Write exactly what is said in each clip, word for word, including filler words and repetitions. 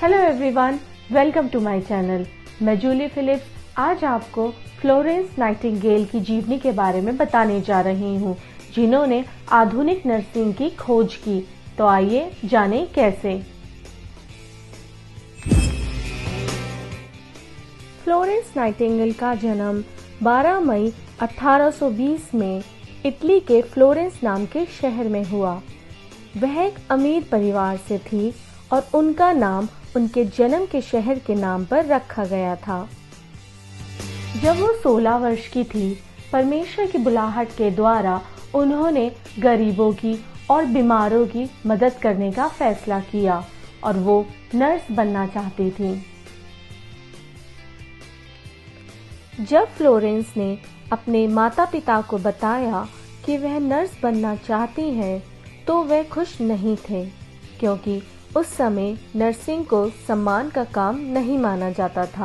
Hello everyone, welcome to my channel. मैं Julie Philips आज आपको फ्लोरेंस नाइटिंगेल की जीवनी के बारे में बताने जा रही हूँ, जिन्होंने आधुनिक नर्सिंग की खोज की। तो आइए जानें कैसे। फ्लोरेंस नाइटिंगेल का जन्म बारह मई अठारह सौ बीस में इटली के फ्लोरेंस नाम के शहर में हुआ। वह एक अमीर परिवार से थी और उनका नाम उनके जन्म के शहर के नाम पर रखा गया था। जब वो सोलह वर्ष की थी, परमेश्वर की बुलाहट के द्वारा उन्होंने गरीबों की और बीमारों की मदद करने का फैसला किया और वो नर्स बनना चाहती थी। जब फ्लोरेंस ने अपने माता पिता को बताया कि वह नर्स बनना चाहती हैं, तो वह खुश नहीं थे, क्योंकि उस समय नर्सिंग को सम्मान का काम नहीं माना जाता था।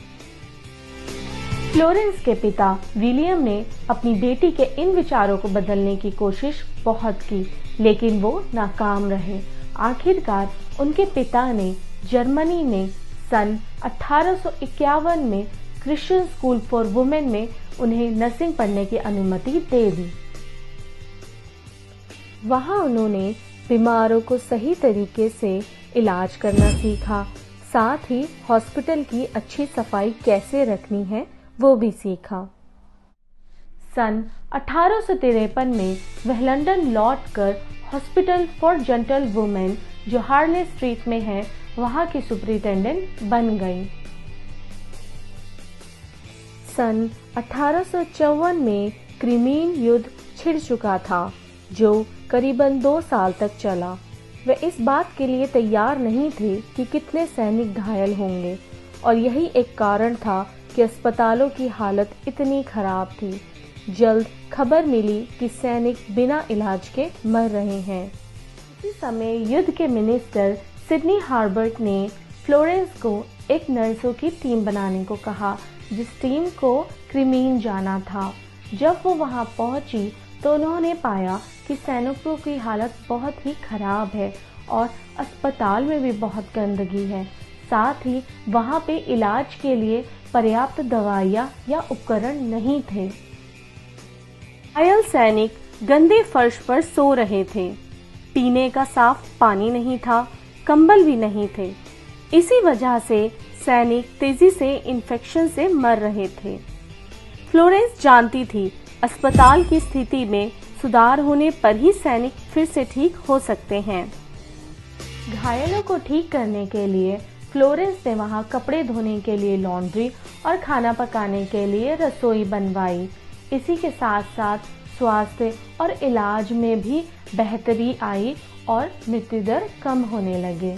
फ्लोरेंस के पिता विलियम ने अपनी बेटी के इन विचारों को बदलने की कोशिश बहुत की, लेकिन वो नाकाम रहे। आखिरकार उनके पिता ने जर्मनी में सन अठारह सौ इक्यावन में क्रिश्चियन स्कूल फॉर वुमेन में उन्हें नर्सिंग पढ़ने की अनुमति दे दी। वहां उन्होंने बीमारों को सही तरीके से इलाज करना सीखा, साथ ही हॉस्पिटल की अच्छी सफाई कैसे रखनी है वो भी सीखा। सन अठारह सौ तिरपन में वह लंदन लौटकर हॉस्पिटल फॉर जेंटल वुमेन, जो हार्ले स्ट्रीट में है, वहां की सुपरिटेंडेंट बन गई। सन अठारह सौ चौवन में क्रिमीन युद्ध छिड़ चुका था, जो करीबन दो साल तक चला। वे इस बात के लिए तैयार नहीं थे कि कितने सैनिक घायल होंगे, और यही एक कारण था कि अस्पतालों की हालत इतनी खराब थी। जल्द खबर मिली कि सैनिक बिना इलाज के मर रहे हैं। इसी समय युद्ध के मिनिस्टर सिडनी हार्बर्ट ने फ्लोरेंस को एक नर्सों की टीम बनाने को कहा, जिस टीम को क्रिमीन जाना था। जब वो वहां पहुंची तो उन्होंने पाया कि सैनिकों की हालत बहुत ही खराब है और अस्पताल में भी बहुत गंदगी है। साथ ही वहां पे इलाज के लिए पर्याप्त दवाइयां या उपकरण नहीं थे। घायल सैनिक गंदे फर्श पर सो रहे थे, पीने का साफ पानी नहीं था, कंबल भी नहीं थे। इसी वजह से सैनिक तेजी से इन्फेक्शन से मर रहे थे। फ्लोरेंस जानती थी अस्पताल की स्थिति में सुधार होने पर ही सैनिक फिर से ठीक हो सकते हैं। घायलों को ठीक करने के लिए फ्लोरेंस ने वहां कपड़े धोने के लिए लॉन्ड्री और खाना पकाने के लिए रसोई बनवाई। इसी के साथ साथ स्वास्थ्य और इलाज में भी बेहतरी आई और मृत्यु दर कम होने लगे।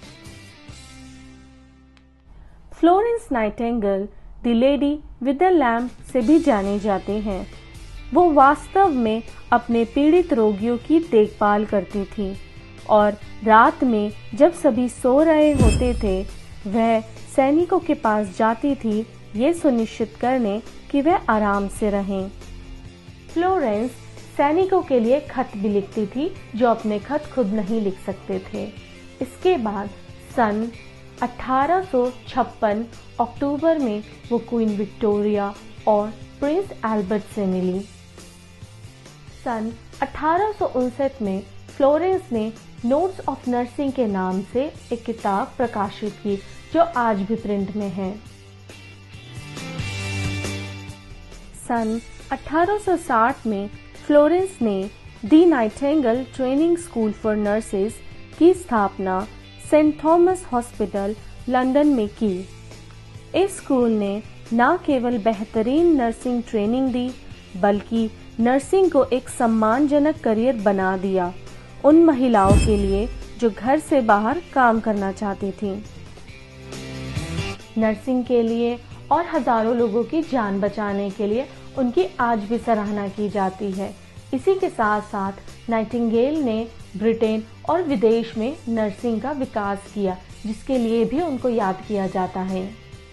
Florence Nightingale the lady with the lamp से भी जाने जाते हैं। वो वास्तव में अपने पीड़ित रोगियों की देखभाल करती थी और रात में जब सभी सो रहे होते थे, वह सैनिकों के पास जाती थी, ये सुनिश्चित करने कि वह आराम से रहें। फ्लोरेंस सैनिकों के लिए खत भी लिखती थी, जो अपने खत खुद नहीं लिख सकते थे। इसके बाद सन अठारह सौ छप्पन अक्टूबर में वो क्वीन विक्टोरिया और प्रिंस एल्बर्ट से मिली। सन अठारह सौ उनसठ में फ्लोरेंस ने नोट्स ऑफ नर्सिंग के नाम से एक किताब प्रकाशित की, जो आज भी प्रिंट में है। सन अठारह सौ साठ में फ्लोरेंस ने the Nightingale training school for nurses की स्थापना सेंट थॉमस हॉस्पिटल लंदन में की। इस स्कूल ने न केवल बेहतरीन नर्सिंग ट्रेनिंग दी, बल्कि नर्सिंग को एक सम्मानजनक करियर बना दिया उन महिलाओं के लिए जो घर से बाहर काम करना चाहती थीं। नर्सिंग के लिए और हजारों लोगों की जान बचाने के लिए उनकी आज भी सराहना की जाती है। इसी के साथ साथ नाइटिंगेल ने ब्रिटेन और विदेश में नर्सिंग का विकास किया, जिसके लिए भी उनको याद किया जाता है।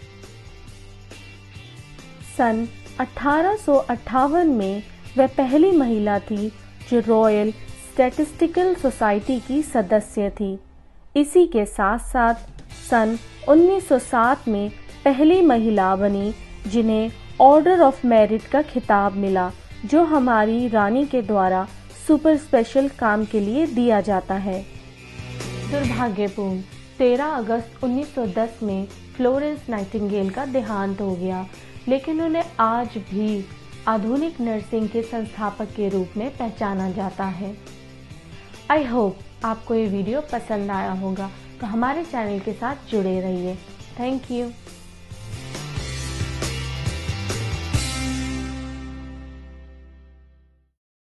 सन अठारह सौ अट्ठावन में वह पहली महिला थी जो रॉयल स्टैटिस्टिकल सोसाइटी की सदस्य थी। इसी के साथ साथ सन उन्नीस सौ सात में पहली महिला बनी जिन्हें ऑर्डर ऑफ मेरिट का खिताब मिला, जो हमारी रानी के द्वारा सुपर स्पेशल काम के लिए दिया जाता है। दुर्भाग्यपूर्ण तेरह अगस्त उन्नीस सौ दस में फ्लोरेंस नाइटिंगेल का देहांत हो गया, लेकिन उन्हें आज भी आधुनिक नर्सिंग के संस्थापक के रूप में पहचाना जाता है। आई होप आपको ये वीडियो पसंद आया होगा, तो हमारे चैनल के साथ जुड़े रहिए। Thank you.